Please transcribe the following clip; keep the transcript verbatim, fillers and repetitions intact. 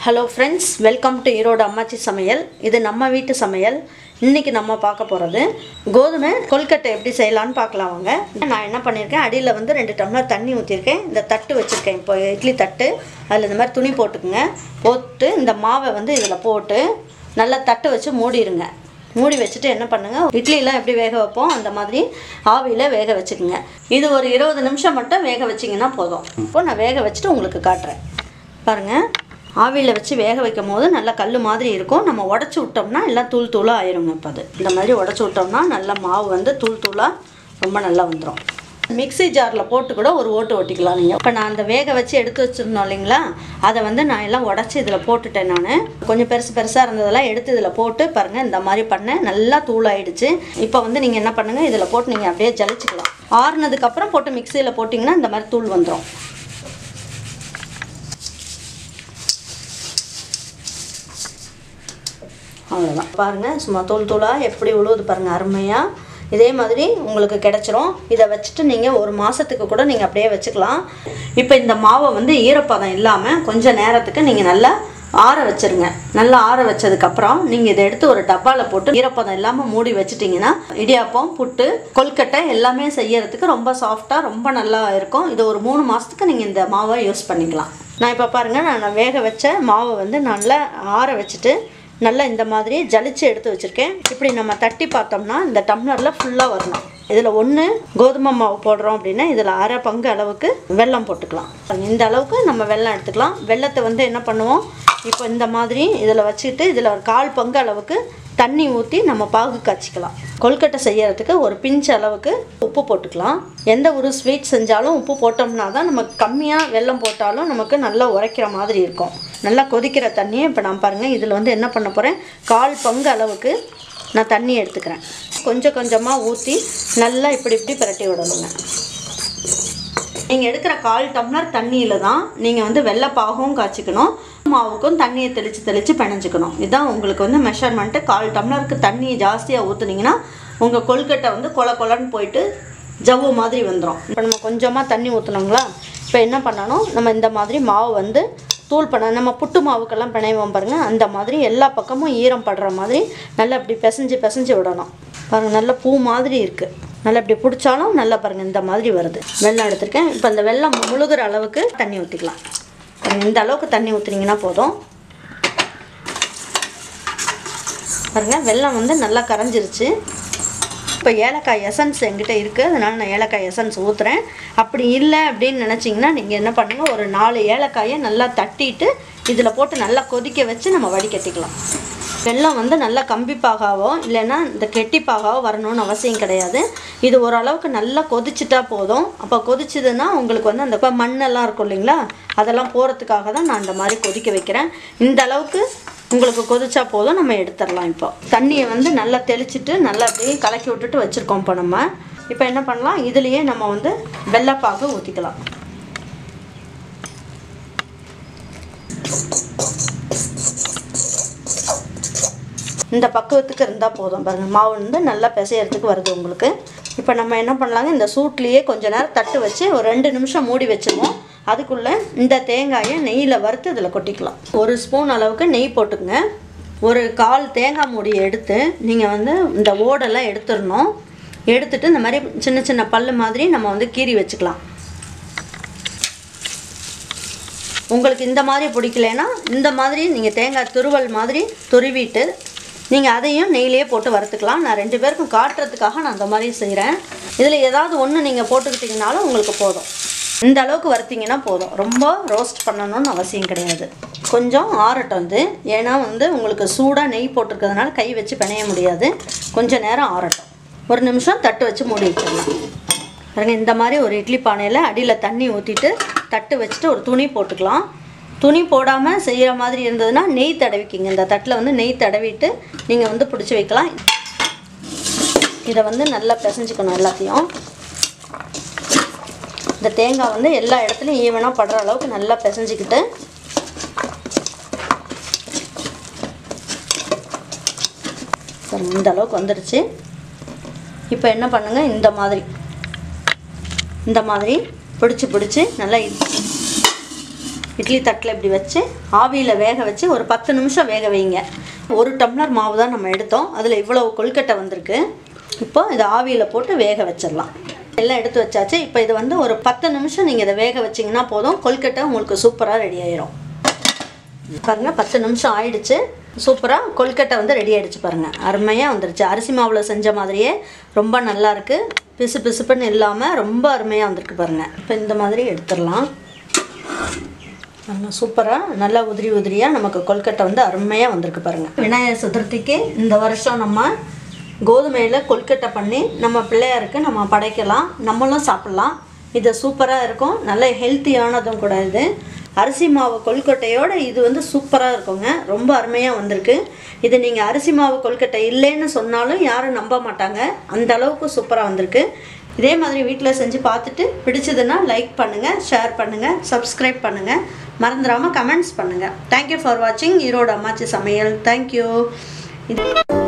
Hello friends, welcome to Erode அம்மாச்சி சமையல். இது நம்ம வீட்டு சமையல். இன்னைக்கு நம்ம பார்க்க போறது கோதுமை கொல்கட்டை எப்படி செய்யலாம்னு பார்க்கலாம் வாங்க. நான் என்ன பண்ணிருக்கேன், அடியில வந்து ரெண்டு டம்ளர் தண்ணி ஊத்திருக்கேன். இந்த தட்டு வச்சிருக்கேன். இப்போ இட்லி தட்டு. அதுல இந்த மாதிரி துணி போட்டுக்குங்க. போட்டு இந்த மாவை வந்து இதல போட்டு நல்லா தட்டு வச்சு மூடிடுங்க. மூடி வச்சிட்டு என்ன பண்ணுங்க, இட்லி எல்லாம் எப்படி வேக வைப்போம் அந்த மாதிரி ஆவியில வேக வச்சுக்குங்க. இது ஒரு இருபது நிமிஷம் மட்டும் வேக வச்சீங்கன்னா போதும். இப்போ நான் வேக வச்சிட்டு உங்களுக்கு காட்றேன். பாருங்க, ஆவியில வச்சு வேக வைக்கும் போது நல்லா கல்லு மாதிரி இருக்கும். நம்ம உடைச்சு விட்டோம்னா எல்லாம் தூள் தூளா ஆயிருங்க. இப்போ அது இந்த மாதிரி உடைச்சு விட்டோம்னா நல்ல மாவு வந்து தூள் தூளா ரொம்ப நல்லா வந்துடும். மிக்ஸி ஜாரில் போட்டு கூட ஒரு ஓட்டு ஓட்டிக்கலாம் நீங்கள். இப்போ நான் அந்த வேக வச்சு எடுத்து வச்சுருந்தோம் இல்லைங்களா, அதை வந்து நான் எல்லாம் உடச்சி இதில் போட்டுட்டேன். நான் கொஞ்சம் பெருசு பெருசாக இருந்ததெல்லாம் எடுத்து இதில் போட்டு பாருங்கள், இந்த மாதிரி பண்ணேன். நல்லா தூளாயிடுச்சு. இப்போ வந்து நீங்கள் என்ன பண்ணுங்கள், இதில் போட்டு நீங்கள் அப்படியே ஜலிச்சுக்கலாம். ஆறுனதுக்கப்புறம் போட்டு மிக்சியில் போட்டிங்கன்னா இந்த மாதிரி தூள் வந்துடும். அவ்வளோதான். பாருங்கள், சும்மா தூள் தூளாக எப்படி உழுவுது பாருங்கள், அருமையாக. இதே மாதிரி உங்களுக்கு கிடச்சிரும். இதை வச்சுட்டு நீங்கள் ஒரு மாதத்துக்கு கூட நீங்கள் அப்படியே வச்சுக்கலாம். இப்போ இந்த மாவை வந்து ஈரப்பதம் இல்லாமல் கொஞ்சம் நேரத்துக்கு நீங்கள் நல்லா ஆற வச்சுருங்க. நல்லா ஆற வச்சதுக்கப்புறம் நீங்கள் இதை எடுத்து ஒரு டப்பாவில் போட்டு ஈரப்பதம் இல்லாமல் மூடி வச்சுட்டிங்கன்னா இடியாப்பம், புட்டு, கொல்கட்டை எல்லாமே செய்யறதுக்கு ரொம்ப சாஃப்டாக ரொம்ப நல்லா இருக்கும். இது ஒரு மூணு மாதத்துக்கு நீங்கள் இந்த மாவை யூஸ் பண்ணிக்கலாம். நான் இப்போ பாருங்கள், நான் வேக வச்ச மாவை வந்து நல்லா ஆற வச்சுட்டு நல்லா இந்த மாதிரி ஜலிச்சு எடுத்து வச்சுருக்கேன். இப்படி நம்ம தட்டி பார்த்தோம்னா இந்த டம்ளரில் ஃபுல்லாக வரணும். இதில் ஒன்று கோதுமை மாவு போடுறோம் அப்படின்னா இதில் அரை பங்கு அளவுக்கு வெல்லம் போட்டுக்கலாம். இந்த அளவுக்கு நம்ம வெல்லம் எடுத்துக்கலாம். வெல்லத்தை வந்து என்ன பண்ணுவோம், இப்போ இந்த மாதிரி இதில் வச்சுக்கிட்டு இதில் ஒரு கால் பங்கு அளவுக்கு தண்ணி ஊற்றி நம்ம பாகு காய்ச்சிக்கலாம். கொல்கட்டை செய்யறதுக்கு ஒரு பிஞ்ச் அளவுக்கு உப்பு போட்டுக்கலாம். எந்த ஒரு ஸ்வீட் செஞ்சாலும் உப்பு போட்டோம்னா தான் நமக்கு கம்மியாக வெல்லம் போட்டாலும் நமக்கு நல்லா உரைக்கிற மாதிரி இருக்கும். நல்லா கொதிக்கிற தண்ணியை இப்போ நான் பாருங்கள், இதில் வந்து என்ன பண்ண போகிறேன், கால் பங்கு அளவுக்கு நான் தண்ணி எடுத்துக்கிறேன். கொஞ்சம் கொஞ்சமாக ஊற்றி நல்லா இப்படி இப்படி பிரட்டி விடணுங்க. நீங்கள் எடுக்கிற கால் டம்ளர் தண்ணியில் தான் நீங்கள் வந்து வெள்ளைப்பாகவும் காய்ச்சிக்கணும், மாவுக்கும் தண்ணியை தெளித்து தெளித்து பிணைஞ்சிக்கணும். இதுதான் உங்களுக்கு வந்து மெஷர்மெண்ட்டு. கால் டம்ளருக்கு தண்ணி ஜாஸ்தியாக ஊற்றுனீங்கன்னா உங்கள் கொல்கட்டை வந்து கொல கொலன்னு போயிட்டு ஜவ்வு மாதிரி வந்துடும். இப்போ நம்ம கொஞ்சமாக தண்ணி ஊற்றுனோங்களா, இப்போ என்ன பண்ணணும், நம்ம இந்த மாதிரி மாவு வந்து தூள் பண்ண, நம்ம புட்டு மாவுக்கெல்லாம் பிணைவோம் பாருங்கள், அந்த மாதிரி எல்லா பக்கமும் ஈரம் படுற மாதிரி நல்லா இப்படி பிசைஞ்சு பிசைஞ்சு விடணும். பாருங்கள், நல்ல பூ மாதிரி இருக்குது. நல்லா இப்படி பிடிச்சாலும் நல்லா பாருங்கள் இந்த மாதிரி வருது. வெல்லம் எடுத்துருக்கேன். இப்போ இந்த வெல்லம் முழுகிற அளவுக்கு தண்ணி ஊற்றிக்கலாம். இந்த அளவுக்கு தண்ணி ஊற்றுனீங்கன்னா போதும். பாருங்கள், வெல்லம் வந்து நல்லா கரைஞ்சிருச்சு. இப்போ ஏலக்காய் எசன்ஸ் என்கிட்ட இருக்குது, அதனால் நான் ஏலக்காய் எசன்ஸ் ஊற்றுறேன். அப்படி இல்லை அப்படின்னு நினச்சிங்கன்னா நீங்கள் என்ன பண்ணுங்கள், ஒரு நாலு ஏலக்காயை நல்லா தட்டிட்டு இதில் போட்டு நல்லா கொதிக்க வச்சு நம்ம வடிகட்டிக்கலாம். வெல்லம் வந்து நல்லா கம்பிப்பாகாவோ இல்லைன்னா இந்த கெட்டிப்பாகாவோ வரணும்னு அவசியம் கிடையாது. இது ஓரளவுக்கு நல்லா கொதிச்சுட்டா போதும். அப்போ கொதிச்சுதுன்னா உங்களுக்கு வந்து அந்த மண்ணெல்லாம் இருக்கும் இல்லைங்களா, அதெல்லாம் போகிறதுக்காக தான் நான் இந்த மாதிரி கொதிக்க வைக்கிறேன். இந்த அளவுக்கு உங்களுக்கு கொதிச்சா போதும், நம்ம எடுத்துடலாம். இப்போ தண்ணியை வந்து நல்லா தெளிச்சுட்டு நல்லா அப்படியே கலக்கி விட்டுட்டு வச்சுருக்கோம். இப்போ நம்ம இப்போ என்ன பண்ணலாம், இதுலேயே நம்ம வந்து வெள்ளைப்பாகு ஊற்றிக்கலாம். இந்த பக்குவத்துக்கு இருந்தால் போதும். பாருங்கள், மாவு வந்து நல்லா பிசையறதுக்கு வருது உங்களுக்கு. இப்போ நம்ம என்ன பண்ணலாங்க, இந்த சூட்லேயே கொஞ்சம் நேரம் தட்டு வச்சு ஒரு ரெண்டு நிமிஷம் மூடி வச்சுருவோம். அதுக்குள்ளே இந்த தேங்காயை நெய்யில் வறுத்து இதில் கொட்டிக்கலாம். ஒரு ஸ்பூன் அளவுக்கு நெய் போட்டுக்குங்க. ஒரு கால் தேங்காய் மூடியை எடுத்து நீங்கள் வந்து இந்த ஓடெல்லாம் எடுத்துடணும். எடுத்துட்டு இந்த மாதிரி சின்ன சின்ன பல்லு மாதிரி நம்ம வந்து கீறி வச்சுக்கலாம். உங்களுக்கு இந்த மாதிரி பிடிக்கலன்னா இந்த மாதிரி நீங்கள் தேங்காய் துருவல் மாதிரி துருவிட்டு நீங்கள் அதையும் நெய்லேயே போட்டு வறுத்துக்கலாம். நான் ரெண்டு பேருக்கும் காட்டுறதுக்காக நான் அந்த மாதிரி செய்கிறேன். இதில் ஏதாவது ஒன்று நீங்கள் போட்டுக்கிட்டிங்கனாலும் உங்களுக்கு போதும். இந்த அளவுக்கு வறுத்திங்கன்னா போதும். ரொம்ப ரோஸ்ட் பண்ணணும்னு அவசியம் கிடையாது. கொஞ்சம் ஆறட்டும் இது, ஏன்னா வந்து உங்களுக்கு சூடாக நெய் போட்டிருக்கிறதுனால கை வச்சு பிணைய முடியாது. கொஞ்சம் நேரம் ஆறட்டும். ஒரு நிமிஷம் தட்டு வச்சு மூடி வச்சிடலாம். பாருங்கள், இந்த மாதிரி ஒரு இட்லி பானையில் அடியில் தண்ணி ஊற்றிட்டு தட்டு வச்சுட்டு ஒரு துணி போட்டுக்கலாம். துணி போடாமல் செய்கிற மாதிரி இருந்ததுன்னா நெய் தடவிக்கிங்க. இந்த தட்டில் வந்து நெய் தடவிட்டு நீங்கள் வந்து பிடிச்சி வைக்கலாம். இதை வந்து நல்லா பிசைஞ்சிக்கணும் எல்லாத்தையும். இந்த தேங்காய் வந்து எல்லா இடத்துலையும் ஈவனாக படுற அளவுக்கு நல்லா பிசைஞ்சிக்கிட்டு இந்த அளவுக்கு வந்துடுச்சு. இப்போ என்ன பண்ணுங்கள், இந்த மாதிரி இந்த மாதிரி பிடிச்சி பிடிச்சி நல்லா இட்லி தட்டில் இப்படி வச்சு ஆவியில் வேக வச்சு ஒரு பத்து நிமிஷம் வேக வைங்க. ஒரு டம்ளர் மாவு தான் நம்ம எடுத்தோம், அதில் இவ்வளோ கொழுக்கட்டை வந்திருக்கு. இப்போ இதை ஆவியில் போட்டு வேக வச்சிடலாம். எல்லாம் எடுத்து வச்சாச்சு. இப்போ இது வந்து ஒரு பத்து நிமிஷம் நீங்கள் இதை வேக வச்சிங்கன்னா போதும், கொழுக்கட்டை உங்களுக்கு சூப்பராக ரெடி ஆயிரும். பாருங்கள், பத்து நிமிஷம் ஆயிடுச்சு. சூப்பராக கொழுக்கட்டை வந்து ரெடி ஆகிடுச்சு பாருங்கள். அருமையாக வந்துருச்சு. அரிசி மாவில் செஞ்ச மாதிரியே ரொம்ப நல்லாயிருக்கு. பிசு பிசுப்புன்னு இல்லாமல் ரொம்ப அருமையாக வந்திருக்கு பாருங்கள். இப்போ இந்த மாதிரி எடுத்துடலாம். சூப்பராக நல்லா உதிரி உதிரியாக நமக்கு கொழுக்கட்டை வந்து அருமையாக வந்திருக்கு பாருங்கள். விநாயகர் சதுர்த்திக்கு இந்த வருஷம் நம்ம கோதுமையில் கொழுக்கட்டை பண்ணி நம்ம பிள்ளையாருக்கு நம்ம படைக்கலாம், நம்மளும் சாப்பிட்லாம். இது சூப்பராக இருக்கும், நல்ல ஹெல்த்தியானதும் கூட. இது அரிசி மாவு கொழுக்கட்டையோடு இது வந்து சூப்பராக இருக்குங்க, ரொம்ப அருமையாக வந்திருக்கு. இது நீங்கள் அரிசி மாவு கொழுக்கட்டை இல்லைன்னு சொன்னாலும் யாரும் நம்ப மாட்டாங்க, அந்த அளவுக்கு சூப்பராக வந்திருக்கு. இதே மாதிரி வீட்டில் செஞ்சு பார்த்துட்டு பிடிச்சதுன்னா லைக் பண்ணுங்கள், ஷேர் பண்ணுங்கள், சப்ஸ்கிரைப் பண்ணுங்கள், மறந்துடாமல் கமெண்ட்ஸ் பண்ணுங்கள். தேங்க்யூ ஃபார் வாட்சிங் ஈரோடு அம்மாச்சி சமையல். தேங்க்யூ. இது